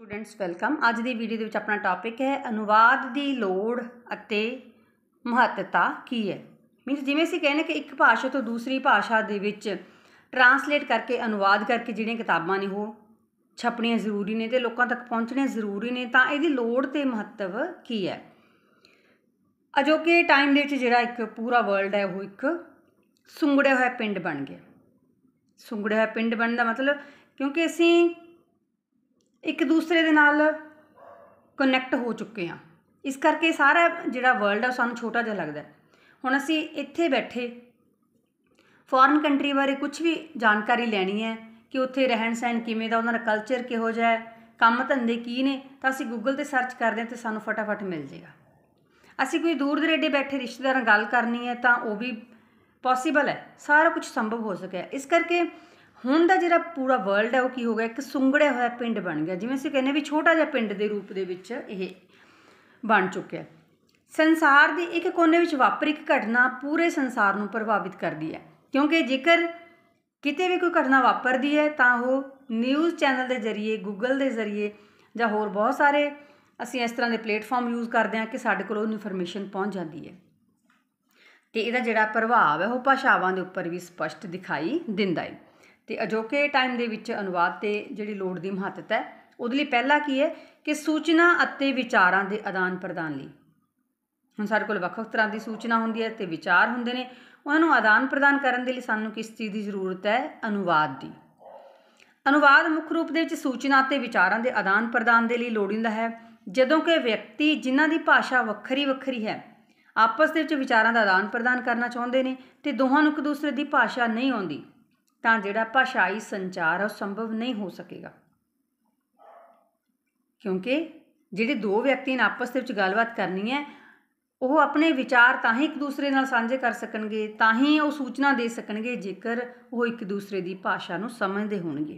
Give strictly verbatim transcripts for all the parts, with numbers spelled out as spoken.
Students welcome. अज की video के अपना टॉपिक है अनुवाद की लोड़ अते महत्ता की है। मीनस जिवें असीं कहने कि एक भाषा तो दूसरी भाषा दे विच ट्रांसलेट करके अनुवाद करके जिहड़ियां किताबां ने वो छपणियां जरूरी ने ते लोकां तक पहुँचणियां जरूरी ने, तां इहदी लोड़ ते महत्व की है। अजोके टाइम दे विच जिहड़ा एक पूरा वर्ल्ड है वो एक सुंगड़िया होया पिंड बन गया। सुंगड़िया होया पिंड बनने का मतलब क्योंकि असीं एक दूसरे दे नाल कनैक्ट हो चुके हैं, इस करके सारा जिहड़ा वर्ल्ड है सानूं छोटा जिहा लगदा है। हुण असीं इत्थे बैठे फॉरन कंट्री बारे कुछ भी जानकारी लैनी है कि उत्थे रहन सहन किवें दा, उन्हां दा कल्चर किहो जिहा है, काम धंधे की ने, तां असीं गूगल ते सर्च करदे हां ते सानूं फटाफट मिल जाएगा। असीं कोई दूर दरेडे बैठे रिश्तेदार नाल गल करनी है तां वो भी पॉसीबल है, सारा कुछ संभव हो सकिया। इस करके हुण दा जिहड़ा पूरा वर्ल्ड है वो की हो गया, एक सुंगड़िया होया पिंड बन गया। जिवें असीं कहने भी छोटा जिहा पिंड के रूप दे विच इह बन चुकिया। संसार की एक कोने विच वापरी एक घटना पूरे संसार नूं प्रभावित करती है, क्योंकि जेकर किते भी कोई घटना वापरदी है तां वो न्यूज़ चैनल के जरिए, गूगल के जरिए जां होर बहुत सारे असीं इस तरह के प्लेटफॉर्म यूज़ करते हैं कि साडे कोल इन्फॉर्मेशन पहुँच जाती है। तो इहदा जिहड़ा प्रभाव है वो भाषावां दे उपर भी स्पष्ट दिखाई दिंदा है। तो अजोके टाइम दे विच अनुवाद ते जिहड़ी लोड़ दी महत्ता है उहदे लई पहला की है कि सूचना अते विचारां दे आदान प्रदान लई। हुण साडे कोल वख-वख तरह की सूचना हुंदी है ते विचार हुंदे ने, उहनां नूं आदान प्रदान करन दे लई सानूं किस चीज़ की जरूरत है? अनुवाद की। अनुवाद मुख रूप दे विच सूचना अते विचारां दे आदान प्रदान दे लई लोड़ींदा है। जदों कि व्यक्ति जिन्हां दी भाषा वखरी वखरी है आपस दे विच विचारां दा आदान प्रदान करना चाहुंदे ने ते दोहां नूं एक दूसरे की भाषा नहीं आउंदी तां जिहड़ा भाषाई संचार है संभव नहीं हो सकेगा, क्योंकि जिहड़े दो व्यक्ति ने आपस दे विच गलबात करनी है वो अपने विचार तां ही एक दूसरे नाल साझे कर सकणगे, तां ही वो सूचना दे सकणगे जेकर वो एक दूसरे की भाषा नूं समझदे होणगे।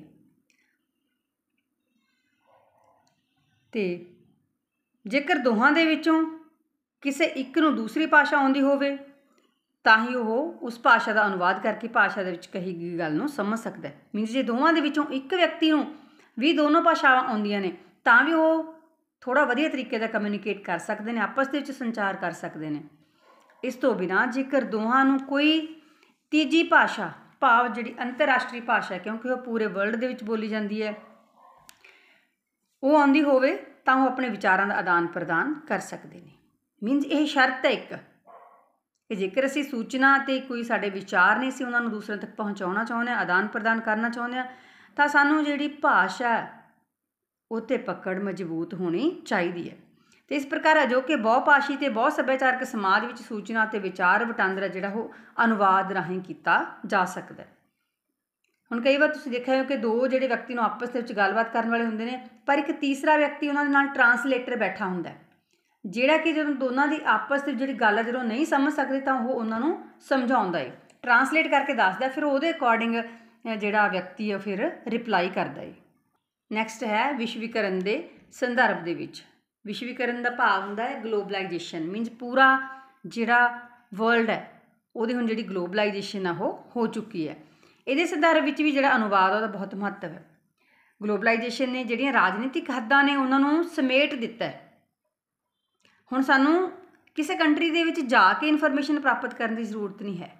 ते जेकर दोहां दे विचों किसी एक नूं दूसरी भाषा आउंदी होवे तां ही वह उस भाषा का अनुवाद करके भाषा दे विच कही गई गल नूं समझ सकता है। मीनस जे दोवां दे विचों एक व्यक्ति नूं भी दोनों भाषावां आउंदियां ने तां भी वो थोड़ा वधिया तरीके दा कम्यूनीकेट कर सकते हैं, आपस दे विच संचार कर सकते हैं। इस तो बिना जेकर दोहां नूं कोई तीजी भाषा भाव जिहड़ी अंतरराष्ट्रीय भाषा है, क्योंकि वह पूरे वर्ल्ड दे विच बोली जाती है, वो आउंदी होवे तां वो अपने विचारां दा आदान प्रदान कर सकते हैं। मीनस यह शर्त है एक कि जेकर असीं सूचना ते कोई साडे विचार ने असीं उन्हां नूं दूसरे तक पहुँचाउणा चाहुंदे हां, आदान प्रदान करना चाहुंदे हां, तां सानूं जिहड़ी भाषा उत्ते पकड़ मजबूत होनी चाहिए है। तो इस प्रकार अजोके बहुभाषी ते बहु सभ्याचारक समाज विच सूचना ते विचार वटांदरा जिहड़ा वो अनुवाद राहीं कीता जा सकदा है। हुण कई बार तुसीं देखिआ हो कि दो जिहड़े व्यक्ति नूं आपस दे विच गलबात करन वाले हुंदे ने, पर एक तीसरा व्यक्ति उन्हां दे नाल ट्रांसलेटर बैठा हुंदा है, जिहड़ा कि जदों दोनों की आपस की जिहड़ी गल है जदों नहीं समझ सकते तो वो उन्होंने समझाउंदा है, ट्रांसलेट करके दसदा, फिर वो अकॉर्डिंग जिहड़ा व्यक्ति है फिर रिप्लाई करदा है। नैक्सट है विश्वीकरण के संदर्भ दे विच। विश्वीकरण का भाव हुंदा है ग्लोबलाइजेशन। मीनस पूरा जिहड़ा वर्ल्ड है वो हुण जिहड़ी ग्लोबलाइजेशन है वो हो चुकी है। इहदे संदर्भ विच भी जिहड़ा अनुवाद है बहुत महत्व है। ग्लोबलाइजेशन ने जिहड़ियां राजनीतिक हद्दां ने उन्हां नूं समेट दिता है। हुण सानूं किसी कंट्री दे विच जाके इन्फॉर्मेशन प्राप्त करने की जरूरत नहीं है,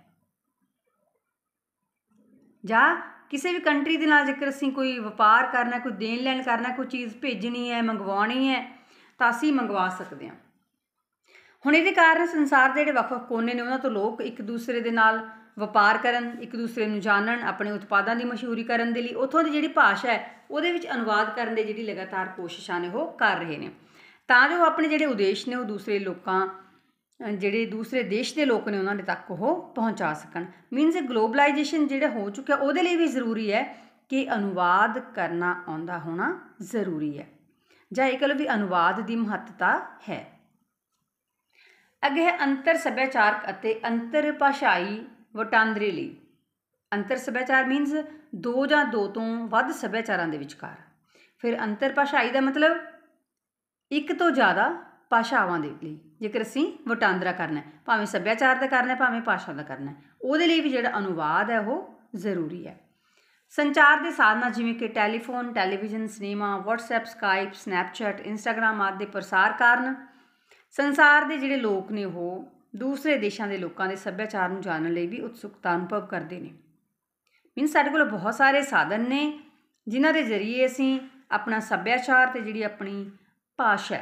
जां किसी भी कंट्री दे नाल जेकर असीं कोई व्यापार करना, कोई देन लैन करना, कोई चीज़ भेजनी है, मंगवाउणी है, तां असीं मंगवा सकते हैं। हुण इहदे कारण संसार दे जिहड़े वख-वख कोने ने उन्हां तो लोग एक दूसरे दे नाल व्यापार करन, एक दूसरे नूं जानन, अपने उत्पादां दी मशहूरी करन दे लई उत्थों दी जिहड़ी भाषा है उहदे विच अनुवाद करन दी जिहड़ी लगातार कोशिशां ने वो कर रहे हैं, तां जो अपने जिहड़े उद्देश ने वो दूसरे लोकां जिहड़े दूसरे देश के लोग ने उन्होंने तक वो पहुँचा सकन। मीनस ग्लोबलाइजेशन जिहड़ा हो चुका उहदे लई भी जरूरी है कि अनुवाद करना आउंदा होना जरूरी है, जां इह कह लो भी अनुवाद की महत्ता है। अगे है अंतर सभ्याचारक अते अंतर भाषाई वटांदरे लई। अंतर सभ्याचार मीनस दो जां दो तो वध सभ्याचारां दे विचकार। फिर अंतर भाषाई का मतलब एक तो ज़्यादा भाषावां दे लई जेकर असीं वटांदरा करना है, भावें सभ्याचार का करना है, भावें भाषा का करना है, उहदे लई भी जिहड़ा अनुवाद है वो जरूरी है। ਸੰਚਾਰ ਦੇ ਸਾਧਨਾਂ ਜਿਵੇਂ ਕਿ telephone, television, cinema, WhatsApp, Skype, Snapchat, Instagram ਆਦਿ ਦੇ ਪ੍ਰਸਾਰ ਕਾਰਨ ਸੰਸਾਰ ਦੇ ਜਿਹੜੇ ਲੋਕ ਨੇ ਉਹ ਦੂਸਰੇ ਦੇਸ਼ਾਂ ਦੇ ਲੋਕਾਂ ਦੇ ਸੱਭਿਆਚਾਰ ਨੂੰ ਜਾਣਨ ਲਈ ਵੀ ਉਤਸੁਕਤਾ ਅਨੁਭਵ ਕਰਦੇ ਨੇ। ਮੀਨਸ ਸਾਡੇ ਕੋਲ ਬਹੁਤ ਸਾਰੇ ਸਾਧਨ ਨੇ ਜਿਨ੍ਹਾਂ ਦੇ ਜ਼ਰੀਏ ਅਸੀਂ ਆਪਣਾ ਸੱਭਿਆਚਾਰ ਅਤੇ ਜਿਹੜੀ ਆਪਣੀ ਭਾਸ਼ਾ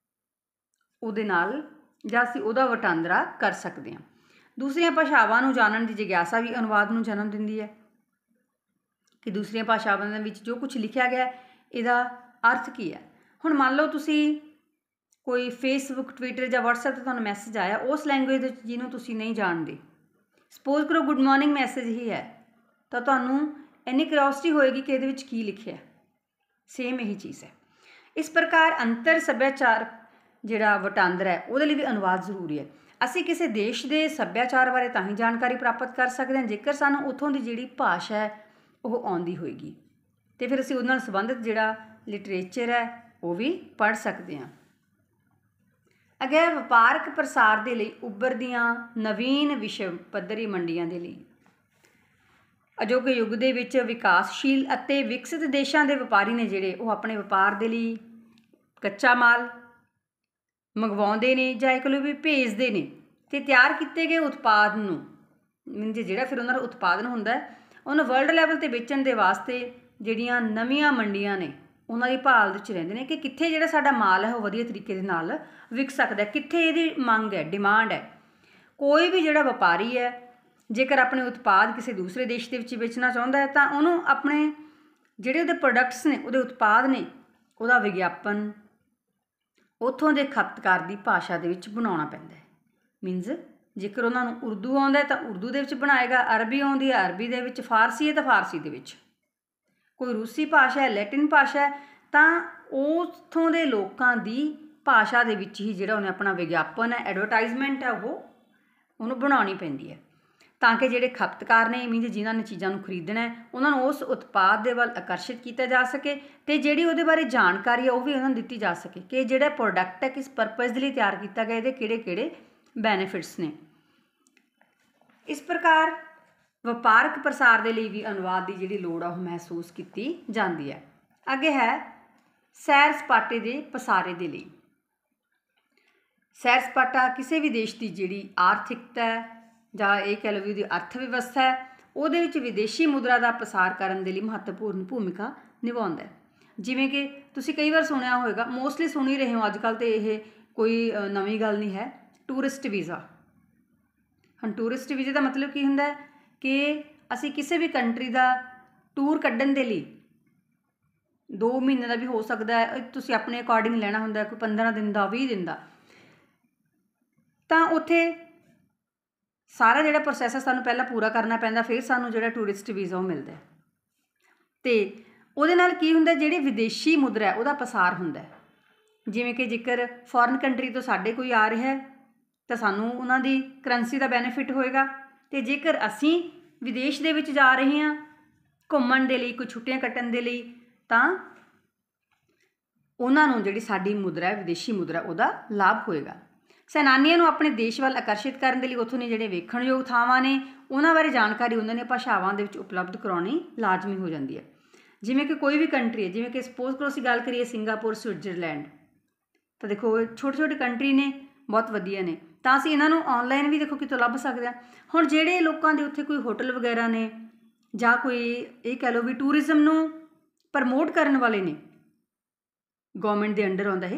ਉਹਦੇ ਨਾਲ ਜਾਂ ਅਸੀਂ ਉਹਦਾ ਵਟਾਂਦਰਾ ਕਰ ਸਕਦੇ ਹਾਂ। ਦੂਸਰੀਆਂ ਭਾਸ਼ਾਵਾਂ ਨੂੰ ਜਾਣਨ ਦੀ ਜਿਗਿਆਸਾ ਵੀ ਅਨੁਵਾਦ ਨੂੰ ਜਨਮ ਦਿੰਦੀ ਹੈ ਕਿ ਦੂਸਰੀਆਂ ਭਾਸ਼ਾਵਾਂ ਦੇ ਵਿੱਚ ਜੋ ਕੁਝ ਲਿਖਿਆ ਗਿਆ ਇਹਦਾ ਅਰਥ ਕੀ ਹੈ। ਹੁਣ ਮੰਨ ਲਓ ਤੁਸੀਂ ਕੋਈ ਫੇਸਬੁੱਕ, ਟਵਿੱਟਰ ਜਾਂ ਵਟਸਐਪ 'ਤੇ ਤੁਹਾਨੂੰ ਮੈਸੇਜ ਆਇਆ ਉਸ ਲੈਂਗੁਏਜ ਦੇ ਵਿੱਚ ਜਿਹਨੂੰ ਤੁਸੀਂ ਨਹੀਂ ਜਾਣਦੇ। ਸਪੋਜ਼ ਕਰੋ ਗੁੱਡ ਮਾਰਨਿੰਗ ਮੈਸੇਜ ਹੀ ਹੈ ਤਾਂ ਤੁਹਾਨੂੰ ਇੰਨੀ ਕਿਉਰਿਓਸਿਟੀ ਹੋਏਗੀ ਕਿ ਇਹਦੇ ਵਿੱਚ ਕੀ ਲਿਖਿਆ। ਸੇਮ ਇਹੀ ਚੀਜ਼ ਹੈ। ਇਸ ਪ੍ਰਕਾਰ ਅੰਤਰ ਸੱਭਿਆਚਾਰ ਜਿਹੜਾ ਵਟਾਂਦਰਾ ਹੈ ਉਹਦੇ ਲਈ ਵੀ ਅਨੁਵਾਦ ਜ਼ਰੂਰੀ ਹੈ। ਅਸੀਂ ਕਿਸੇ ਦੇਸ਼ ਦੇ ਸੱਭਿਆਚਾਰ ਬਾਰੇ ਤਾਂ ਹੀ ਜਾਣਕਾਰੀ ਪ੍ਰਾਪਤ ਕਰ ਸਕਦੇ ਹਾਂ ਜੇਕਰ ਸਾਨੂੰ ਉੱਥੋਂ ਦੀ ਜਿਹੜੀ ਭਾਸ਼ਾ ਹੈ ਉਹ ਆਉਂਦੀ ਹੋਏਗੀ ਅਤੇ ਫਿਰ ਅਸੀਂ ਉਹਦੇ ਨਾਲ ਸੰਬੰਧਿਤ ਜਿਹੜਾ ਲਿਟਰੇਚਰ ਹੈ ਉਹ ਵੀ ਪੜ੍ਹ ਸਕਦੇ ਹਾਂ। ਅੱਗੇ ਵਪਾਰਕ ਪ੍ਰਸਾਰ ਦੇ ਲਈ ਉੱਭਰਦੀਆਂ ਨਵੀਨ ਵਿਸ਼ਵ ਪੱਧਰੀ ਮੰਡੀਆਂ ਦੇ ਲਈ ਅਜੋਕੇ ਯੁੱਗ ਦੇ ਵਿੱਚ ਵਿਕਾਸਸ਼ੀਲ ਅਤੇ ਵਿਕਸਿਤ ਦੇਸ਼ਾਂ ਦੇ ਵਪਾਰੀ ਨੇ ਜਿਹੜੇ ਉਹ ਆਪਣੇ ਵਪਾਰ ਦੇ ਲਈ ਕੱਚਾ ਮਾਲ ਮੰਗਵਾਉਂਦੇ ਨੇ ਜਾਂ ਇੱਕ ਲੋ ਵੀ ਭੇਜਦੇ ਨੇ ਅਤੇ ਤਿਆਰ ਕੀਤੇ ਗਏ ਉਤਪਾਦ ਨੂੰ ਮੀਨਜ਼ ਜਿਹੜਾ ਫਿਰ ਉਹਨਾਂ ਦਾ ਉਤਪਾਦਨ ਹੁੰਦਾ ਉਹਨੂੰ ਵਰਲਡ ਲੈਵਲ 'ਤੇ ਵੇਚਣ ਦੇ ਵਾਸਤੇ ਜਿਹੜੀਆਂ ਨਵੀਆਂ ਮੰਡੀਆਂ ਨੇ ਉਹਨਾਂ ਦੀ ਭਾਲ ਵਿੱਚ ਰਹਿੰਦੇ ਨੇ ਕਿ ਕਿੱਥੇ ਜਿਹੜਾ ਸਾਡਾ ਮਾਲ ਹੈ ਉਹ ਵਧੀਆ ਤਰੀਕੇ ਦੇ ਨਾਲ ਵਿਕ ਸਕਦਾ, ਕਿੱਥੇ ਇਹਦੀ ਮੰਗ ਹੈ, ਡਿਮਾਂਡ ਹੈ। ਕੋਈ ਵੀ ਜਿਹੜਾ ਵਪਾਰੀ ਹੈ ਜੇਕਰ ਆਪਣੇ ਉਤਪਾਦ ਕਿਸੇ ਦੂਸਰੇ ਦੇਸ਼ ਦੇ ਵਿੱਚ ਵੇਚਣਾ ਚਾਹੁੰਦਾ ਹੈ ਤਾਂ ਉਹਨੂੰ ਆਪਣੇ ਜਿਹੜੇ ਉਹਦੇ ਪ੍ਰੋਡਕਟਸ ਨੇ, ਉਹਦੇ ਉਤਪਾਦ ਨੇ, ਉਹਦਾ ਵਿਗਿਆਪਨ ਉੱਥੋਂ ਦੇ ਖਪਤਕਾਰ ਦੀ ਭਾਸ਼ਾ ਦੇ ਵਿੱਚ ਬਣਾਉਣਾ ਪੈਂਦਾ ਹੈ। ਮੀਨਜ਼ ਜੇਕਰ ਉਹਨਾਂ ਨੂੰ ਉਰਦੂ ਆਉਂਦਾ ਤਾਂ ਉਰਦੂ ਦੇ ਵਿੱਚ ਬਣਾਏਗਾ, ਅਰਬੀ ਆਉਂਦੀ ਹੈ ਅਰਬੀ ਦੇ ਵਿੱਚ, ਫਾਰਸੀ ਹੈ ਤਾਂ ਫਾਰਸੀ ਦੇ ਵਿੱਚ, ਕੋਈ ਰੂਸੀ ਭਾਸ਼ਾ ਹੈ, ਲੈਟਿਨ ਭਾਸ਼ਾ ਹੈ ਤਾਂ ਉੱਥੋਂ ਦੇ ਲੋਕਾਂ ਦੀ ਭਾਸ਼ਾ ਦੇ ਵਿੱਚ ਹੀ ਜਿਹੜਾ ਉਹਨੇ ਆਪਣਾ ਵਿਗਿਆਪਨ ਹੈ, ਐਡਵਰਟਾਈਜ਼ਮੈਂਟ ਹੈ ਉਹ ਉਹਨੂੰ ਬਣਾਉਣੀ ਪੈਂਦੀ ਹੈ ਤਾਂ ਕਿ ਜਿਹੜੇ ਖਪਤਕਾਰ ਨੇ ਮੀਨਜ਼ ਜਿਨ੍ਹਾਂ ਨੇ ਚੀਜ਼ਾਂ ਨੂੰ ਖਰੀਦਣਾ ਹੈ ਉਹਨਾਂ ਨੂੰ ਉਸ ਉਤਪਾਦ ਦੇ ਵੱਲ ਆਕਰਸ਼ਿਤ ਕੀਤਾ ਜਾ ਸਕੇ ਅਤੇ ਜਿਹੜੀ ਉਹਦੇ ਬਾਰੇ ਜਾਣਕਾਰੀ ਹੈ ਉਹ ਵੀ ਉਹਨਾਂ ਨੂੰ ਦਿੱਤੀ ਜਾ ਸਕੇ ਕਿ ਜਿਹੜਾ ਪ੍ਰੋਡਕਟ ਹੈ ਕਿਸ ਪਰਪਜ਼ ਦੇ ਲਈ ਤਿਆਰ ਕੀਤਾ ਗਿਆ, ਇਹਦੇ ਕਿਹੜੇ ਕਿਹੜੇ ਬੈਨੀਫਿਟਸ ਨੇ। ਇਸ ਪ੍ਰਕਾਰ ਵਪਾਰਕ ਪ੍ਰਸਾਰ ਦੇ ਲਈ ਵੀ ਅਨੁਵਾਦ ਦੀ ਜਿਹੜੀ ਲੋੜ ਆ ਉਹ ਮਹਿਸੂਸ ਕੀਤੀ ਜਾਂਦੀ ਹੈ। ਅੱਗੇ ਹੈ ਸੈਰ ਸਪਾਟੇ ਦੇ ਪਸਾਰੇ ਦੇ ਲਈ। ਸੈਰ ਸਪਾਟਾ ਕਿਸੇ ਵੀ ਦੇਸ਼ ਦੀ ਜਿਹੜੀ ਆਰਥਿਕਤਾ ਹੈ ਜਾਂ ਇਹ ਕਹਿ ਲਓ ਵੀ ਉਹਦੀ ਅਰਥ ਵਿਵਸਥਾ ਹੈ ਉਹਦੇ ਵਿੱਚ ਵਿਦੇਸ਼ੀ ਮੁਦਰਾ ਦਾ ਪਸਾਰ ਕਰਨ ਦੇ ਲਈ ਮਹੱਤਵਪੂਰਨ ਭੂਮਿਕਾ ਨਿਭਾਉਂਦਾ ਹੈ। ਜਿਵੇਂ ਕਿ ਤੁਸੀਂ ਕਈ ਵਾਰ ਸੁਣਿਆ ਹੋਵੇਗਾ, ਮੋਸਟਲੀ ਸੁਣ ਹੀ ਰਹੇ ਹੋ ਅੱਜ ਕੱਲ੍ਹ, ਤਾਂ ਇਹ ਕੋਈ ਨਵੀਂ ਗੱਲ ਨਹੀਂ ਹੈ, ਟੂਰਿਸਟ ਵੀਜ਼ਾ। ਹੁਣ ਟੂਰਿਸਟ ਵੀਜ਼ੇ ਦਾ ਮਤਲਬ ਕੀ ਹੁੰਦਾ ਹੈ ਕਿ ਅਸੀਂ ਕਿਸੇ ਵੀ ਕੰਟਰੀ ਦਾ ਟੂਰ ਕੱਢਣ ਦੇ ਲਈ ਦੋ ਮਹੀਨੇ ਦਾ ਵੀ ਹੋ ਸਕਦਾ ਹੈ, ਤੁਸੀਂ ਆਪਣੇ ਅਕੋਰਡਿੰਗ ਲੈਣਾ ਹੁੰਦਾ, ਕੋਈ ਪੰਦਰਾਂ ਦਿਨ ਦਾ, ਵੀਹ ਦਿਨ ਦਾ, ਤਾਂ ਉੱਥੇ ਸਾਰਾ ਜਿਹੜਾ ਪ੍ਰੋਸੈਸ ਹੈ ਸਾਨੂੰ ਪਹਿਲਾਂ ਪੂਰਾ ਕਰਨਾ ਪੈਂਦਾ, ਫਿਰ ਸਾਨੂੰ ਜਿਹੜਾ ਟੂਰਿਸਟ ਵੀਜ਼ਾ ਉਹ ਮਿਲਦਾ। ਅਤੇ ਉਹਦੇ ਨਾਲ ਕੀ ਹੁੰਦਾ, ਜਿਹੜੀ ਵਿਦੇਸ਼ੀ ਮੁਦਰਾ ਉਹਦਾ ਪਸਾਰ ਹੁੰਦਾ। ਜਿਵੇਂ ਕਿ ਜੇਕਰ ਫੋਰਨ ਕੰਟਰੀ ਤੋਂ ਸਾਡੇ ਕੋਈ ਆ ਰਿਹਾ ਹੈ ਤਾਂ ਸਾਨੂੰ ਉਹਨਾਂ ਦੀ ਕਰੰਸੀ ਦਾ ਬੈਨੀਫਿਟ ਹੋਏਗਾ, ਅਤੇ ਜੇਕਰ ਅਸੀਂ ਵਿਦੇਸ਼ ਦੇ ਵਿੱਚ ਜਾ ਰਹੇ ਹਾਂ ਘੁੰਮਣ ਦੇ ਲਈ, ਕੋਈ ਛੁੱਟੀਆਂ ਕੱਟਣ ਦੇ ਲਈ, ਤਾਂ ਉਹਨਾਂ ਨੂੰ ਜਿਹੜੀ ਸਾਡੀ ਮੁਦਰਾ ਹੈ ਵਿਦੇਸ਼ੀ ਮੁਦਰਾ ਉਹਦਾ ਲਾਭ ਹੋਏਗਾ। ਸੈਲਾਨੀਆਂ ਨੂੰ ਆਪਣੇ ਦੇਸ਼ ਵੱਲ ਆਕਰਸ਼ਿਤ ਕਰਨ ਦੇ ਲਈ ਉੱਥੋਂ ਦੇ ਜਿਹੜੇ ਵੇਖਣਯੋਗ ਥਾਵਾਂ ਨੇ ਉਹਨਾਂ ਬਾਰੇ ਜਾਣਕਾਰੀ ਉਹਨਾਂ ਦੀਆਂ ਭਾਸ਼ਾਵਾਂ ਦੇ ਵਿੱਚ ਉਪਲਬਧ ਕਰਾਉਣੀ ਲਾਜ਼ਮੀ ਹੋ ਜਾਂਦੀ ਹੈ। ਜਿਵੇਂ ਕਿ ਕੋਈ ਵੀ ਕੰਟਰੀ ਹੈ, ਜਿਵੇਂ ਕਿ ਸਪੋਜ਼ ਕਰੋ ਅਸੀਂ ਗੱਲ ਕਰੀਏ ਸਿੰਗਾਪੁਰ, ਸਵਿਟਜ਼ਰਲੈਂਡ, ਤਾਂ ਦੇਖੋ ਛੋਟੇ ਛੋਟੇ ਕੰਟਰੀ ਨੇ, ਬਹੁਤ ਵਧੀਆ ਨੇ, ਤਾਂ ਅਸੀਂ ਇਹਨਾਂ ਨੂੰ ਔਨਲਾਈਨ ਵੀ ਦੇਖੋ ਕਿਤੋਂ ਲੱਭ ਸਕਦੇ ਹਾਂ। ਹੁਣ ਜਿਹੜੇ ਲੋਕਾਂ ਦੇ ਉੱਥੇ ਕੋਈ ਹੋਟਲ ਵਗੈਰਾ ਨੇ ਜਾਂ ਕੋਈ ਇਹ ਕਹਿ ਲਓ ਵੀ ਟੂਰਿਜ਼ਮ ਨੂੰ ਪ੍ਰਮੋਟ ਕਰਨ ਵਾਲੇ ਨੇ, ਗੌਰਮੈਂਟ ਦੇ ਅੰਡਰ ਆਉਂਦਾ ਇਹ,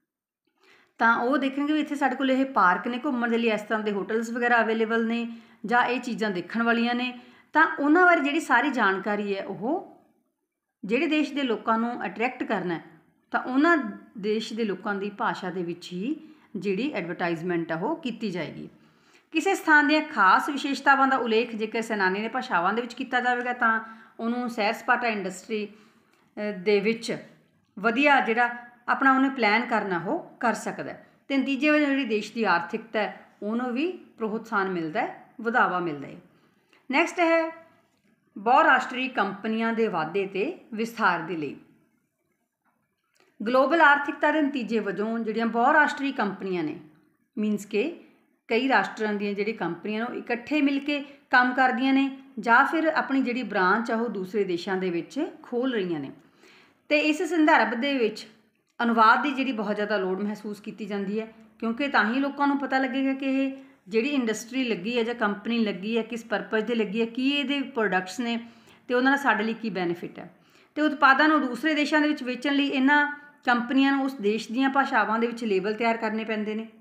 ਤਾਂ ਉਹ ਦੇਖਣਗੇ ਵੀ ਇੱਥੇ ਸਾਡੇ ਕੋਲ ਇਹ ਪਾਰਕ ਨੇ ਘੁੰਮਣ ਦੇ ਲਈ, ਇਸ ਤਰ੍ਹਾਂ ਦੇ ਹੋਟਲਸ ਵਗੈਰਾ ਅਵੇਲੇਬਲ ਨੇ ਜਾਂ ਇਹ ਚੀਜ਼ਾਂ ਦੇਖਣ ਵਾਲੀਆਂ ਨੇ, ਤਾਂ ਉਹਨਾਂ ਬਾਰੇ ਜਿਹੜੀ ਸਾਰੀ ਜਾਣਕਾਰੀ ਹੈ ਉਹ ਜਿਹੜੇ ਦੇਸ਼ ਦੇ ਲੋਕਾਂ ਨੂੰ ਅਟਰੈਕਟ ਕਰਨਾ ਤਾਂ ਉਹਨਾਂ ਦੇਸ਼ ਦੇ ਲੋਕਾਂ ਦੀ ਭਾਸ਼ਾ ਦੇ ਵਿੱਚ ਹੀ ਜਿਹੜੀ ਐਡਵਰਟਾਈਜ਼ਮੈਂਟ ਆ ਉਹ ਕੀਤੀ ਜਾਏਗੀ। ਕਿਸੇ ਸਥਾਨ ਦੀਆਂ ਖਾਸ ਵਿਸ਼ੇਸ਼ਤਾਵਾਂ ਦਾ ਉਲੇਖ ਜੇਕਰ ਸੈਲਾਨੀ ਦੇ ਭਾਸ਼ਾਵਾਂ ਦੇ ਵਿੱਚ ਕੀਤਾ ਜਾਵੇਗਾ ਤਾਂ ਉਹਨੂੰ ਸੈਰ ਸਪਾਟਾ ਇੰਡਸਟਰੀ ਦੇ ਵਿੱਚ ਵਧੀਆ ਜਿਹੜਾ ਆਪਣਾ ਉਹਨੇ ਪਲਾਨ ਕਰਨਾ ਉਹ ਕਰ ਸਕਦਾ। ਅਤੇ ਨਤੀਜੇ ਵਜੋਂ ਜਿਹੜੀ ਦੇਸ਼ ਦੀ ਆਰਥਿਕਤਾ ਹੈ ਉਹਨੂੰ ਵੀ ਪ੍ਰੋਤਸਾਹਨ ਮਿਲਦਾ, ਵਧਾਵਾ ਮਿਲਦਾ ਹੈ। ਨੈਕਸਟ ਹੈ ਬਹੁਰਾਸ਼ਟਰੀ ਕੰਪਨੀਆਂ ਦੇ ਵਾਧੇ ਅਤੇ ਵਿਸਥਾਰ ਦੇ ਲਈ। ਗਲੋਬਲ ਆਰਥਿਕਤਾ ਦੇ ਨਤੀਜੇ ਵਜੋਂ ਜਿਹੜੀਆਂ ਬਹੁਰਾਸ਼ਟਰੀ ਕੰਪਨੀਆਂ ਨੇ, ਮੀਨਸ ਕਿ ਕਈ ਰਾਸ਼ਟਰਾਂ ਦੀਆਂ ਜਿਹੜੀ ਕੰਪਨੀਆਂ ਨੇ ਉਹ ਇਕੱਠੇ ਮਿਲ ਕੇ ਕੰਮ ਕਰਦੀਆਂ ਨੇ ਜਾਂ ਫਿਰ ਆਪਣੀ ਜਿਹੜੀ ਬ੍ਰਾਂਚ ਆ ਉਹ ਦੂਸਰੇ ਦੇਸ਼ਾਂ ਦੇ ਵਿੱਚ ਖੋਲ੍ਹ ਰਹੀਆਂ ਨੇ। ਅਤੇ ਇਸ ਸੰਦਰਭ ਦੇ ਵਿੱਚ ਅਨੁਵਾਦ ਦੀ ਜਿਹੜੀ ਬਹੁਤ ਜ਼ਿਆਦਾ ਲੋੜ ਮਹਿਸੂਸ ਕੀਤੀ ਜਾਂਦੀ ਹੈ, ਕਿਉਂਕਿ ਤਾਂ ਹੀ ਲੋਕਾਂ ਨੂੰ ਪਤਾ ਲੱਗੇਗਾ ਕਿ ਇਹ ਜਿਹੜੀ ਇੰਡਸਟਰੀ ਲੱਗੀ ਹੈ ਜਾਂ ਕੰਪਨੀ ਲੱਗੀ ਹੈ ਕਿਸ ਪਰਪਸ 'ਤੇ ਲੱਗੀ ਹੈ, ਕੀ ਇਹਦੇ ਪ੍ਰੋਡਕਟਸ ਨੇ ਅਤੇ ਉਹਨਾਂ ਦਾ ਸਾਡੇ ਲਈ ਕੀ ਬੈਨੀਫਿਟ ਹੈ। ਅਤੇ ਉਤਪਾਦਾਂ ਨੂੰ ਦੂਸਰੇ ਦੇਸ਼ਾਂ ਦੇ ਵਿੱਚ ਵੇਚਣ ਲਈ ਇਹਨਾਂ ਕੰਪਨੀਆਂ ਨੂੰ ਉਸ ਦੇਸ਼ ਦੀਆਂ ਭਾਸ਼ਾਵਾਂ ਦੇ ਵਿੱਚ ਲੇਬਲ ਤਿਆਰ ਕਰਨੇ ਪੈਂਦੇ ਨੇ।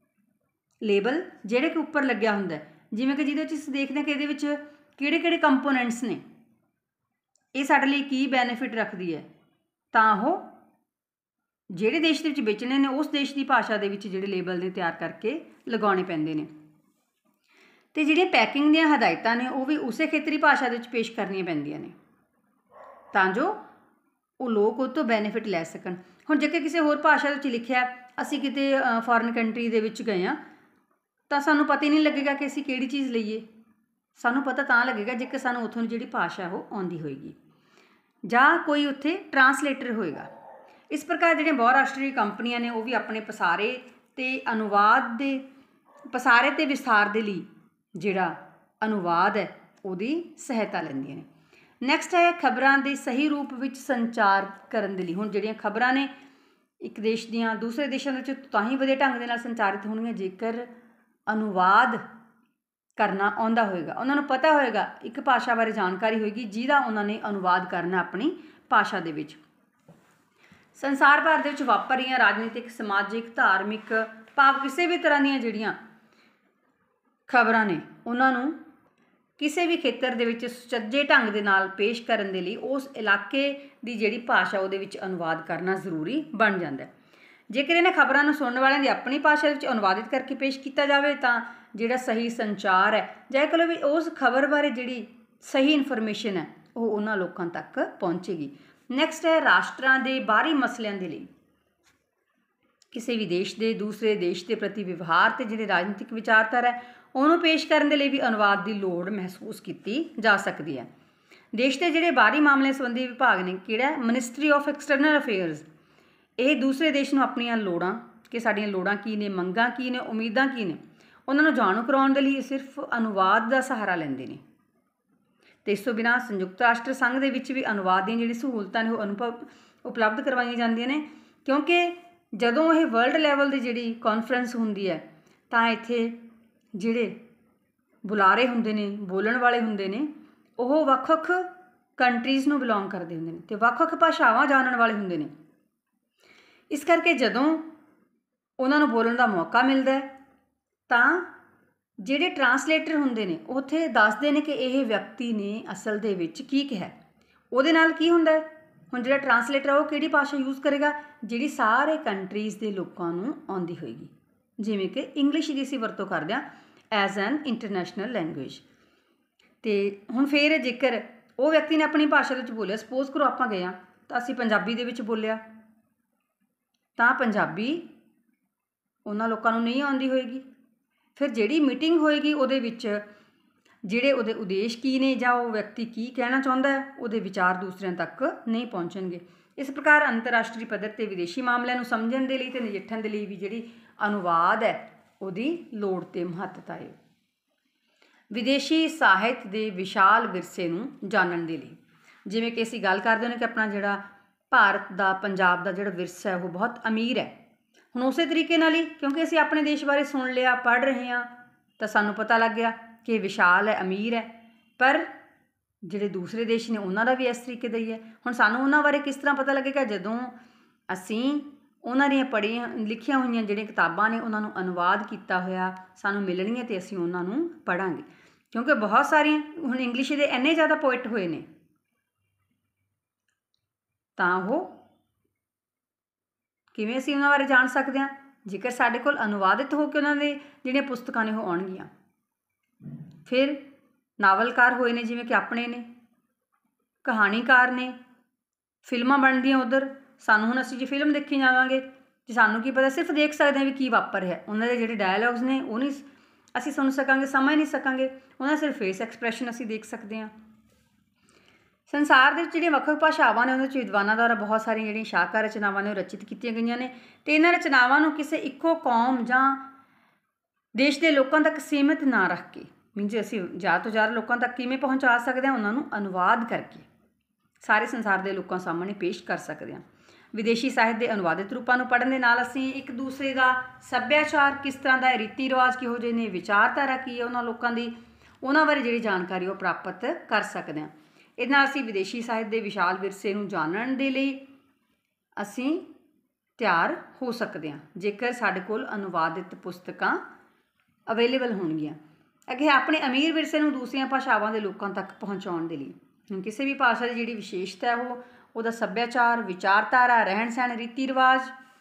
ਲੇਬਲ ਜਿਹੜੇ ਕਿ ਉੱਪਰ ਲੱਗਿਆ ਹੁੰਦਾ, ਜਿਵੇਂ ਕਿ ਜਿਹਦੇ ਵਿੱਚ ਅਸੀਂ ਦੇਖਦੇ ਹਾਂ ਕਿ ਇਹਦੇ ਵਿੱਚ ਕਿਹੜੇ ਕਿਹੜੇ ਕੰਪੋਨੈਂਟਸ ਨੇ, ਇਹ ਸਾਡੇ ਲਈ ਕੀ ਬੈਨੀਫਿਟ ਰੱਖਦੀ ਹੈ, ਤਾਂ ਉਹ ਜਿਹੜੇ ਦੇਸ਼ ਦੇ ਵਿੱਚ ਵੇਚਣੇ ਨੇ ਉਸ ਦੇਸ਼ ਦੀ ਭਾਸ਼ਾ ਦੇ ਵਿੱਚ ਜਿਹੜੇ ਲੇਬਲ ਨੇ ਤਿਆਰ ਕਰਕੇ ਲਗਾਉਣੇ ਪੈਂਦੇ ਨੇ। ਅਤੇ ਜਿਹੜੀਆਂ ਪੈਕਿੰਗ ਦੀਆਂ ਹਦਾਇਤਾਂ ਨੇ ਉਹ ਵੀ ਉਸੇ ਖੇਤਰੀ ਭਾਸ਼ਾ ਦੇ ਵਿੱਚ ਪੇਸ਼ ਕਰਨੀਆਂ ਪੈਂਦੀਆਂ ਨੇ ਤਾਂ ਜੋ ਉਹ ਲੋਕ ਉਹ ਤੋਂ ਬੈਨੀਫਿਟ ਲੈ ਸਕਣ। ਹੁਣ ਜੇਕਰ ਕਿਸੇ ਹੋਰ ਭਾਸ਼ਾ ਵਿੱਚ ਲਿਖਿਆ, ਅਸੀਂ ਕਿਤੇ ਫੋਰਨ ਕੰਟਰੀ ਦੇ ਵਿੱਚ ਗਏ ਹਾਂ ਤਾਂ ਸਾਨੂੰ ਪਤਾ ਹੀ ਨਹੀਂ ਲੱਗੇਗਾ ਕਿ ਅਸੀਂ ਕਿਹੜੀ ਚੀਜ਼ ਲਈਏ। ਸਾਨੂੰ ਪਤਾ ਤਾਂ ਲੱਗੇਗਾ ਜੇਕਰ ਸਾਨੂੰ ਉੱਥੋਂ ਦੀ ਜਿਹੜੀ ਭਾਸ਼ਾ ਉਹ ਆਉਂਦੀ ਹੋਏਗੀ ਜਾਂ ਕੋਈ ਉੱਥੇ ਟਰਾਂਸਲੇਟਰ ਹੋਏਗਾ। ਇਸ ਪ੍ਰਕਾਰ ਜਿਹੜੀਆਂ ਬਹੁਰਾਸ਼ਟਰੀ ਕੰਪਨੀਆਂ ਨੇ ਉਹ ਵੀ ਆਪਣੇ ਪਸਾਰੇ ਅਤੇ ਅਨੁਵਾਦ ਦੇ ਪਸਾਰੇ ਅਤੇ ਵਿਸਥਾਰ ਦੇ ਲਈ ਜਿਹੜਾ ਅਨੁਵਾਦ ਹੈ ਉਹਦੀ ਸਹਾਇਤਾ ਲੈਂਦੀਆਂ ਨੇ। ਨੈਕਸਟ ਹੈ ਖਬਰਾਂ ਦੇ ਸਹੀ ਰੂਪ ਵਿੱਚ ਸੰਚਾਰ ਕਰਨ ਦੇ ਲਈ। ਹੁਣ ਜਿਹੜੀਆਂ ਖਬਰਾਂ ਨੇ ਇੱਕ ਦੇਸ਼ ਦੀਆਂ ਦੂਸਰੇ ਦੇਸ਼ਾਂ ਦੇ ਵਿੱਚ ਤਾਂ ਹੀ ਵਧੀਆ ਢੰਗ ਦੇ ਨਾਲ ਸੰਚਾਰਿਤ ਹੋਣਗੀਆਂ ਜੇਕਰ ਅਨੁਵਾਦ ਕਰਨਾ ਆਉਂਦਾ ਹੋਏਗਾ, ਉਹਨਾਂ ਨੂੰ ਪਤਾ ਹੋਏਗਾ, ਇੱਕ ਭਾਸ਼ਾ ਬਾਰੇ ਜਾਣਕਾਰੀ ਹੋਏਗੀ ਜਿਹਦਾ ਉਹਨਾਂ ਨੇ ਅਨੁਵਾਦ ਕਰਨਾ ਆਪਣੀ ਭਾਸ਼ਾ ਦੇ ਵਿੱਚ। ਸੰਸਾਰ ਭਰ ਦੇ ਵਿੱਚ ਵਾਪਰ ਰਹੀਆਂ ਰਾਜਨੀਤਿਕ, ਸਮਾਜਿਕ, ਧਾਰਮਿਕ ਭਾਵ ਕਿਸੇ ਵੀ ਤਰ੍ਹਾਂ ਦੀਆਂ ਜਿਹੜੀਆਂ ਖਬਰਾਂ ਨੇ ਉਹਨਾਂ ਨੂੰ ਕਿਸੇ ਵੀ ਖੇਤਰ ਦੇ ਵਿੱਚ ਸੁਚੱਜੇ ਢੰਗ ਦੇ ਨਾਲ ਪੇਸ਼ ਕਰਨ ਦੇ ਲਈ ਉਸ ਇਲਾਕੇ ਦੀ ਜਿਹੜੀ ਭਾਸ਼ਾ ਉਹਦੇ ਵਿੱਚ ਅਨੁਵਾਦ ਕਰਨਾ ਜ਼ਰੂਰੀ ਬਣ ਜਾਂਦਾ ਹੈ। ਜੇਕਰ ਇਹਨਾਂ ਖਬਰਾਂ ਨੂੰ ਸੁਣਨ ਵਾਲਿਆਂ ਦੀ ਆਪਣੀ ਭਾਸ਼ਾ ਵਿੱਚ ਅਨੁਵਾਦਿਤ ਕਰਕੇ ਪੇਸ਼ ਕੀਤਾ ਜਾਵੇ ਤਾਂ ਜਿਹੜਾ ਸਹੀ ਸੰਚਾਰ ਹੈ ਜਾਂ ਇਹ ਕਹਿ ਲਓ ਵੀ ਉਸ ਖਬਰ ਬਾਰੇ ਜਿਹੜੀ ਸਹੀ ਇਨਫੋਰਮੇਸ਼ਨ ਹੈ ਉਹ ਉਹਨਾਂ ਲੋਕਾਂ ਤੱਕ ਪਹੁੰਚੇਗੀ। ਨੈਕਸਟ ਹੈ ਰਾਸ਼ਟਰਾਂ ਦੇ ਬਾਹਰੀ ਮਸਲਿਆਂ ਦੇ ਲਈ ਕਿਸੇ ਵੀ ਦੇਸ਼ ਦੇ ਦੂਸਰੇ ਦੇਸ਼ ਦੇ ਪ੍ਰਤੀ ਵਿਵਹਾਰ ਅਤੇ ਜਿਹੜੇ ਰਾਜਨੀਤਿਕ ਵਿਚਾਰਧਾਰਾ ਹੈ ਉਹਨੂੰ ਪੇਸ਼ ਕਰਨ ਦੇ ਲਈ ਵੀ ਅਨੁਵਾਦ ਦੀ ਲੋੜ ਮਹਿਸੂਸ ਕੀਤੀ ਜਾ ਸਕਦੀ ਹੈ। ਦੇਸ਼ ਦੇ ਜਿਹੜੇ ਬਾਹਰੀ ਮਾਮਲੇ ਸੰਬੰਧੀ ਵਿਭਾਗ ਨੇ, ਕਿਹੜਾ ਮਿਨਿਸਟਰੀ ਆਫ ਐਕਸਟਰਨਲ ਅਫੇਅਰਸ, ਇਹ ਦੂਸਰੇ ਦੇਸ਼ ਨੂੰ ਆਪਣੀਆਂ ਲੋੜਾਂ ਕਿ ਸਾਡੀਆਂ ਲੋੜਾਂ ਕੀ ਨੇ, ਮੰਗਾਂ ਕੀ ਨੇ, ਉਮੀਦਾਂ ਕੀ ਨੇ, ਉਹਨਾਂ ਨੂੰ ਜਾਣੂ ਕਰਾਉਣ ਦੇ ਲਈ ਸਿਰਫ ਅਨੁਵਾਦ ਦਾ ਸਹਾਰਾ ਲੈਂਦੇ ਨੇ। ਅਤੇ ਇਸ ਤੋਂ ਬਿਨਾਂ ਸੰਯੁਕਤ ਰਾਸ਼ਟਰ ਸੰਘ ਦੇ ਵਿੱਚ ਵੀ ਅਨੁਵਾਦ ਦੀਆਂ ਜਿਹੜੀ ਸਹੂਲਤਾਂ ਨੇ ਉਹ ਅਨੁਭਵ ਉਪਲਬਧ ਕਰਵਾਈਆਂ ਜਾਂਦੀਆਂ ਨੇ, ਕਿਉਂਕਿ ਜਦੋਂ ਇਹ ਵਰਲਡ ਲੈਵਲ ਦੀ ਜਿਹੜੀ ਕਾਨਫਰੰਸ ਹੁੰਦੀ ਹੈ ਤਾਂ ਇੱਥੇ ਜਿਹੜੇ ਬੁਲਾਰੇ ਹੁੰਦੇ ਨੇ, ਬੋਲਣ ਵਾਲੇ ਹੁੰਦੇ ਨੇ, ਉਹ ਵੱਖ-ਵੱਖ ਕੰਟਰੀਜ਼ ਨੂੰ ਬਿਲੋਂਗ ਕਰਦੇ ਹੁੰਦੇ ਨੇ ਅਤੇ ਵੱਖ-ਵੱਖ ਭਾਸ਼ਾਵਾਂ ਜਾਣਨ ਵਾਲੇ ਹੁੰਦੇ ਨੇ। ਇਸ ਕਰਕੇ ਜਦੋਂ ਉਹਨਾਂ ਨੂੰ ਬੋਲਣ ਦਾ ਮੌਕਾ ਮਿਲਦਾ ਤਾਂ ਜਿਹੜੇ ਟਰਾਂਸਲੇਟਰ ਹੁੰਦੇ ਨੇ ਉਹ ਉੱਥੇ ਦੱਸਦੇ ਨੇ ਕਿ ਇਹ ਵਿਅਕਤੀ ਨੇ ਅਸਲ ਦੇ ਵਿੱਚ ਕੀ ਕਿਹਾ। ਉਹਦੇ ਨਾਲ ਕੀ ਹੁੰਦਾ, ਹੁਣ ਜਿਹੜਾ ਟਰਾਂਸਲੇਟਰ ਆ ਉਹ ਕਿਹੜੀ ਭਾਸ਼ਾ ਯੂਜ਼ ਕਰੇਗਾ, ਜਿਹੜੀ ਸਾਰੇ ਕੰਟਰੀਜ਼ ਦੇ ਲੋਕਾਂ ਨੂੰ ਆਉਂਦੀ ਹੋਏਗੀ, ਜਿਵੇਂ ਕਿ ਇੰਗਲਿਸ਼ ਦੀ ਅਸੀਂ ਵਰਤੋਂ ਕਰਦੇ ਹਾਂ ਐਜ਼ ਐਨ ਇੰਟਰਨੈਸ਼ਨਲ ਲੈਂਗੁਏਜ। ਅਤੇ ਹੁਣ ਫਿਰ ਜੇਕਰ ਉਹ ਵਿਅਕਤੀ ਨੇ ਆਪਣੀ ਭਾਸ਼ਾ ਦੇ ਵਿੱਚ ਬੋਲਿਆ, ਸਪੋਜ਼ ਕਰੋ ਆਪਾਂ ਗਏ ਹਾਂ ਤਾਂ ਅਸੀਂ ਪੰਜਾਬੀ ਦੇ ਵਿੱਚ ਬੋਲਿਆ ਤਾਂ ਪੰਜਾਬੀ ਉਹਨਾਂ ਲੋਕਾਂ ਨੂੰ ਨਹੀਂ ਆਉਂਦੀ ਹੋਏਗੀ। ਫਿਰ ਜਿਹੜੀ ਮੀਟਿੰਗ ਹੋਏਗੀ ਉਹਦੇ ਵਿੱਚ ਜਿਹੜੇ ਉਹਦੇ ਉਦੇਸ਼ ਕੀ ਨੇ ਜਾਂ ਉਹ ਵਿਅਕਤੀ ਕੀ ਕਹਿਣਾ ਚਾਹੁੰਦਾ ਹੈ ਉਹਦੇ ਵਿਚਾਰ ਦੂਸਰਿਆਂ ਤੱਕ ਨਹੀਂ ਪਹੁੰਚਣਗੇ। ਇਸ ਪ੍ਰਕਾਰ ਅੰਤਰਰਾਸ਼ਟਰੀ ਪੱਧਰ 'ਤੇ ਵਿਦੇਸ਼ੀ ਮਾਮਲਿਆਂ ਨੂੰ ਸਮਝਣ ਦੇ ਲਈ ਅਤੇ ਨਜਿੱਠਣ ਦੇ ਲਈ ਵੀ ਜਿਹੜੀ ਅਨੁਵਾਦ ਹੈ ਉਹਦੀ ਲੋੜ ਅਤੇ ਮਹੱਤਤਾ ਹੈ। ਵਿਦੇਸ਼ੀ ਸਾਹਿਤ ਦੇ ਵਿਸ਼ਾਲ ਵਿਰਸੇ ਨੂੰ ਜਾਣਨ ਦੇ ਲਈ, ਜਿਵੇਂ ਕਿ ਅਸੀਂ ਗੱਲ ਕਰਦੇ ਹਾਂ ਕਿ ਆਪਣਾ ਜਿਹੜਾ ਭਾਰਤ ਦਾ ਪੰਜਾਬ ਦਾ ਜਿਹੜਾ ਵਿਰਸਾ ਹੈ ਉਹ ਬਹੁਤ ਅਮੀਰ ਹੈ। ਹੁਣ ਉਸੇ ਤਰੀਕੇ ਨਾਲ ਹੀ ਕਿਉਂਕਿ ਅਸੀਂ ਆਪਣੇ ਦੇਸ਼ ਬਾਰੇ ਸੁਣ ਲਿਆ, ਪੜ੍ਹ ਰਹੇ ਹਾਂ ਤਾਂ ਸਾਨੂੰ ਪਤਾ ਲੱਗ ਗਿਆ ਕਿ ਵਿਸ਼ਾਲ ਹੈ, ਅਮੀਰ ਹੈ, ਪਰ ਜਿਹੜੇ ਦੂਸਰੇ ਦੇਸ਼ ਨੇ ਉਹਨਾਂ ਦਾ ਵੀ ਇਸ ਤਰੀਕੇ ਦਾ ਹੀ ਹੈ। ਹੁਣ ਸਾਨੂੰ ਉਹਨਾਂ ਬਾਰੇ ਕਿਸ ਤਰ੍ਹਾਂ ਪਤਾ ਲੱਗੇਗਾ, ਜਦੋਂ ਅਸੀਂ ਉਹਨਾਂ ਦੀਆਂ ਪੜ੍ਹੀਆਂ ਲਿਖੀਆਂ ਹੋਈਆਂ ਜਿਹੜੀਆਂ ਕਿਤਾਬਾਂ ਨੇ ਉਹਨਾਂ ਨੂੰ ਅਨੁਵਾਦ ਕੀਤਾ ਹੋਇਆ ਸਾਨੂੰ ਮਿਲਣਗੀਆਂ ਅਤੇ ਅਸੀਂ ਉਹਨਾਂ ਨੂੰ ਪੜ੍ਹਾਂਗੇ। ਕਿਉਂਕਿ ਬਹੁਤ ਸਾਰੀਆਂ ਹੁਣ ਇੰਗਲਿਸ਼ ਦੇ ਇੰਨੇ ਜ਼ਿਆਦਾ ਪੋਇਟ ਹੋਏ ਨੇ ਤਾਂ ਉਹ ਕਿਵੇਂ ਅਸੀਂ ਉਹਨਾਂ ਬਾਰੇ ਜਾਣ ਸਕਦੇ ਹਾਂ, ਜੇਕਰ ਸਾਡੇ ਕੋਲ ਅਨੁਵਾਦਿਤ ਹੋ ਕੇ ਉਹਨਾਂ ਦੇ ਜਿਹੜੀਆਂ ਪੁਸਤਕਾਂ ਨੇ ਉਹ ਆਉਣਗੀਆਂ। ਫਿਰ ਨਾਵਲਕਾਰ ਹੋਏ ਨੇ ਜਿਵੇਂ ਕਿ ਆਪਣੇ ਨੇ, ਕਹਾਣੀਕਾਰ ਨੇ, ਫਿਲਮਾਂ ਬਣਦੀਆਂ ਉੱਧਰ, ਸਾਨੂੰ ਹੁਣ ਅਸੀਂ ਜੇ ਫਿਲਮ ਦੇਖੀ ਜਾਵਾਂਗੇ ਜੇ ਸਾਨੂੰ ਕੀ ਪਤਾ, ਸਿਰਫ ਦੇਖ ਸਕਦੇ ਹਾਂ ਵੀ ਕੀ ਵਾਪਰ ਰਿਹਾ, ਉਹਨਾਂ ਦੇ ਜਿਹੜੇ ਡਾਇਲੋਗਸ ਨੇ ਉਹ ਨਹੀਂ ਅਸੀਂ ਸੁਣ ਸਕਾਂਗੇ, ਸਮਝ ਨਹੀਂ ਸਕਾਂਗੇ, ਉਹਨਾਂ ਦਾ ਸਿਰਫ ਫੇਸ ਐਕਸਪ੍ਰੈਸ਼ਨ ਅਸੀਂ ਦੇਖ ਸਕਦੇ ਹਾਂ। ਸੰਸਾਰ ਦੇ ਵਿੱਚ ਜਿਹੜੀਆਂ ਵੱਖ ਵੱਖ ਭਾਸ਼ਾਵਾਂ ਨੇ ਉਹਦੇ ਵਿੱਚ ਵਿਦਵਾਨਾਂ ਦੁਆਰਾ ਬਹੁਤ ਸਾਰੀਆਂ ਜਿਹੜੀਆਂ ਸ਼ਾਹਕਾਰ ਰਚਨਾਵਾਂ ਨੇ ਉਹ ਰਚਿਤ ਕੀਤੀਆਂ ਗਈਆਂ ਨੇ ਅਤੇ ਇਹਨਾਂ ਰਚਨਾਵਾਂ ਨੂੰ ਕਿਸੇ ਇੱਕੋ ਕੌਮ ਜਾਂ ਦੇਸ਼ ਦੇ ਲੋਕਾਂ ਤੱਕ ਸੀਮਿਤ ਨਾ ਰੱਖ ਕੇ ਮੀਨਜ਼ ਅਸੀਂ ਜ਼ਿਆਦਾ ਤੋਂ ਜ਼ਿਆਦਾ ਲੋਕਾਂ ਤੱਕ ਕਿਵੇਂ ਪਹੁੰਚਾ ਸਕਦੇ ਹਾਂ, ਉਹਨਾਂ ਨੂੰ ਅਨੁਵਾਦ ਕਰਕੇ ਸਾਰੇ ਸੰਸਾਰ ਦੇ ਲੋਕਾਂ ਸਾਹਮਣੇ ਪੇਸ਼ ਕਰ ਸਕਦੇ ਹਾਂ। ਵਿਦੇਸ਼ੀ ਸਾਹਿਤ ਦੇ ਅਨੁਵਾਦਿਤ ਰੂਪਾਂ ਨੂੰ ਪੜ੍ਹਨ ਦੇ ਨਾਲ ਅਸੀਂ ਇੱਕ ਦੂਸਰੇ ਦਾ ਸੱਭਿਆਚਾਰ ਕਿਸ ਤਰ੍ਹਾਂ ਦਾ ਹੈ, ਰੀਤੀ ਰਿਵਾਜ ਕਿਹੋ ਜਿਹੇ ਨੇ, ਵਿਚਾਰਧਾਰਾ ਕੀ ਹੈ ਉਹਨਾਂ ਲੋਕਾਂ ਦੀ, ਉਹਨਾਂ ਬਾਰੇ ਜਿਹੜੀ ਜਾਣਕਾਰੀ ਉਹ ਪ੍ਰਾਪਤ ਕਰ ਸਕਦੇ ਹਾਂ। ਇਹਦੇ ਨਾਲ ਅਸੀਂ ਵਿਦੇਸ਼ੀ ਸਾਹਿਤ ਦੇ ਵਿਸ਼ਾਲ ਵਿਰਸੇ ਨੂੰ ਜਾਣਨ ਦੇ ਲਈ ਅਸੀਂ ਤਿਆਰ ਹੋ ਸਕਦੇ ਹਾਂ, ਜੇਕਰ ਸਾਡੇ ਕੋਲ ਅਨੁਵਾਦਿਤ ਪੁਸਤਕਾਂ ਅਵੇਲੇਬਲ ਹੋਣਗੀਆਂ। ਅੱਗੇ ਆਪਣੇ ਅਮੀਰ ਵਿਰਸੇ ਨੂੰ ਦੂਸਰੀਆਂ ਭਾਸ਼ਾਵਾਂ ਦੇ ਲੋਕਾਂ ਤੱਕ ਪਹੁੰਚਾਉਣ ਦੇ ਲਈ ਹੁਣ ਕਿਸੇ ਵੀ ਭਾਸ਼ਾ ਦੀ ਜਿਹੜੀ ਵਿਸ਼ੇਸ਼ਤਾ ਹੈ ਉਹ ਉਹਦਾ ਸੱਭਿਆਚਾਰ, ਵਿਚਾਰਧਾਰਾ, ਰਹਿਣ ਸਹਿਣ, ਰੀਤੀ ਰਿਵਾਜ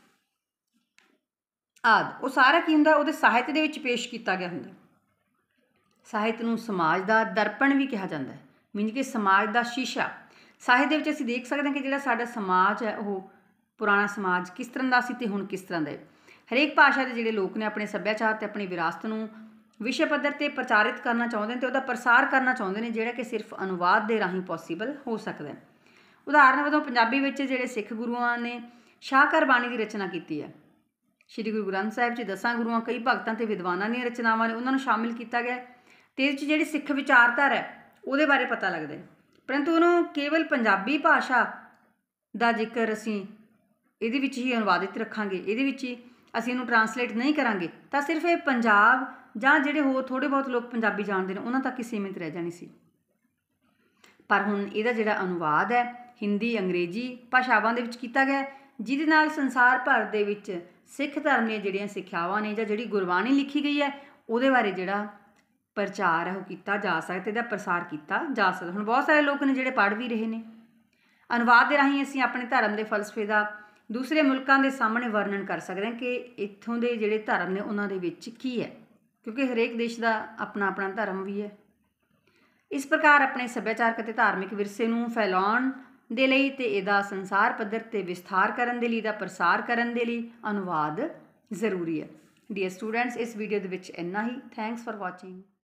ਆਦਿ ਉਹ ਸਾਰਾ ਕੀ ਹੁੰਦਾ ਉਹਦੇ ਸਾਹਿਤ ਦੇ ਵਿੱਚ ਪੇਸ਼ ਕੀਤਾ ਗਿਆ ਹੁੰਦਾ। ਸਾਹਿਤ ਨੂੰ ਸਮਾਜ ਦਾ ਦਰਪਣ ਵੀ ਕਿਹਾ ਜਾਂਦਾ ਹੈ, ਮੀਨਜ਼ ਕਿ ਸਮਾਜ ਦਾ ਸ਼ੀਸ਼ਾ। ਸਾਹਿਤ ਦੇ ਵਿੱਚ ਅਸੀਂ ਦੇਖ ਸਕਦੇ ਹਾਂ ਕਿ ਜਿਹੜਾ ਸਾਡਾ ਸਮਾਜ ਹੈ ਉਹ ਪੁਰਾਣਾ ਸਮਾਜ ਕਿਸ ਤਰ੍ਹਾਂ ਦਾ ਸੀ ਅਤੇ ਹੁਣ ਕਿਸ ਤਰ੍ਹਾਂ ਦਾ ਹੈ। ਹਰੇਕ ਭਾਸ਼ਾ ਦੇ ਜਿਹੜੇ ਲੋਕ ਨੇ ਆਪਣੇ ਸੱਭਿਆਚਾਰ ਅਤੇ ਆਪਣੀ ਵਿਰਾਸਤ ਨੂੰ ਵਿਸ਼ੇ ਪੱਧਰ 'ਤੇ ਪ੍ਰਚਾਰਿਤ ਕਰਨਾ ਚਾਹੁੰਦੇ ਨੇ ਅਤੇ ਉਹਦਾ ਪ੍ਰਸਾਰ ਕਰਨਾ ਚਾਹੁੰਦੇ ਨੇ, ਜਿਹੜਾ ਕਿ ਸਿਰਫ ਅਨੁਵਾਦ ਦੇ ਰਾਹੀਂ ਪੋਸੀਬਲ ਹੋ ਸਕਦਾ ਹੈ। ਉਦਾਹਰਨ ਵਜੋਂ ਪੰਜਾਬੀ ਵਿੱਚ ਜਿਹੜੇ ਸਿੱਖ ਗੁਰੂਆਂ ਨੇ ਸ਼ਾਹਕਾਰ ਬਾਣੀ ਦੀ ਰਚਨਾ ਕੀਤੀ ਹੈ। ਸ਼੍ਰੀ ਗੁਰੂ ਗ੍ਰੰਥ ਸਾਹਿਬ 'ਚ ਦਸਾਂ ਗੁਰੂਆਂ, ਕਈ ਭਗਤਾਂ ਅਤੇ ਵਿਦਵਾਨਾਂ ਦੀਆਂ ਰਚਨਾਵਾਂ ਨੇ, ਉਹਨਾਂ ਨੂੰ ਸ਼ਾਮਿਲ ਕੀਤਾ ਗਿਆ ਅਤੇ ਇਹਦੇ 'ਚ ਜਿਹੜੀ ਸਿੱਖ ਵਿਚਾਰਧਾਰਾ ਹੈ ਉਹਦੇ ਬਾਰੇ ਪਤਾ ਲੱਗਦਾ ਹੈ। ਪਰੰਤੂ ਉਹਨੂੰ ਕੇਵਲ ਪੰਜਾਬੀ ਭਾਸ਼ਾ ਦਾ ਜ਼ਿਕਰ ਅਸੀਂ ਇਹਦੇ ਵਿੱਚ ਹੀ ਅਨੁਵਾਦਿਤ ਰੱਖਾਂਗੇ, ਇਹਦੇ ਵਿੱਚ ਹੀ ਅਸੀਂ ਇਹਨੂੰ ਟਰਾਂਸਲੇਟ ਨਹੀਂ ਕਰਾਂਗੇ ਤਾਂ ਸਿਰਫ ਇਹ ਪੰਜਾਬ ਜਾਂ ਜਿਹੜੇ ਹੋਰ ਥੋੜ੍ਹੇ ਬਹੁਤ ਲੋਕ ਪੰਜਾਬੀ ਜਾਣਦੇ ਨੇ ਉਹਨਾਂ ਤੱਕ ਹੀ ਸੀਮਿਤ ਰਹਿ ਜਾਣੀ ਸੀ। ਪਰ ਹੁਣ ਇਹਦਾ ਜਿਹੜਾ ਅਨੁਵਾਦ ਹੈ ਹਿੰਦੀ, ਅੰਗਰੇਜ਼ੀ ਭਾਸ਼ਾਵਾਂ ਦੇ ਵਿੱਚ ਕੀਤਾ ਗਿਆ, ਜਿਹਦੇ ਨਾਲ ਸੰਸਾਰ ਭਰ ਦੇ ਵਿੱਚ ਸਿੱਖ ਧਰਮ ਦੀਆਂ ਜਿਹੜੀਆਂ ਸਿੱਖਿਆਵਾਂ ਨੇ ਜਾਂ ਜਿਹੜੀ ਗੁਰਬਾਣੀ ਲਿਖੀ ਗਈ ਹੈ ਉਹਦੇ ਬਾਰੇ ਜਿਹੜਾ ਪ੍ਰਚਾਰ ਹੈ ਉਹ ਕੀਤਾ ਜਾ ਸਕਦਾ, ਇਹਦਾ ਪ੍ਰਸਾਰ ਕੀਤਾ ਜਾ ਸਕਦਾ। ਹੁਣ ਬਹੁਤ ਸਾਰੇ ਲੋਕ ਨੇ ਜਿਹੜੇ ਪੜ੍ਹ ਵੀ ਰਹੇ ਨੇ। ਅਨੁਵਾਦ ਦੇ ਰਾਹੀਂ ਅਸੀਂ ਆਪਣੇ ਧਰਮ ਦੇ ਫਲਸਫੇ ਦਾ ਦੂਸਰੇ ਮੁਲਕਾਂ ਦੇ ਸਾਹਮਣੇ ਵਰਣਨ ਕਰ ਸਕਦੇ ਹਾਂ ਕਿ ਇੱਥੋਂ ਦੇ ਜਿਹੜੇ ਧਰਮ ਨੇ ਉਹਨਾਂ ਦੇ ਵਿੱਚ ਕੀ ਹੈ, ਕਿਉਂਕਿ ਹਰੇਕ ਦੇਸ਼ ਦਾ ਆਪਣਾ ਆਪਣਾ ਧਰਮ ਵੀ ਹੈ। ਇਸ ਪ੍ਰਕਾਰ ਆਪਣੇ ਸੱਭਿਆਚਾਰਕ ਅਤੇ ਧਾਰਮਿਕ ਵਿਰਸੇ ਨੂੰ ਫੈਲਾਉਣ ਦੇ ਲਈ ਅਤੇ ਇਹਦਾ ਸੰਸਾਰ ਪੱਧਰ 'ਤੇ ਵਿਸਥਾਰ ਕਰਨ ਦੇ ਲਈ, ਇਹਦਾ ਪ੍ਰਸਾਰ ਕਰਨ ਦੇ ਲਈ ਅਨੁਵਾਦ ਜ਼ਰੂਰੀ ਹੈ। ਡੀਅਰ ਸਟੂਡੈਂਟਸ, ਇਸ ਵੀਡੀਓ ਦੇ ਵਿੱਚ ਇੰਨਾ ਹੀ। Thanks for watching.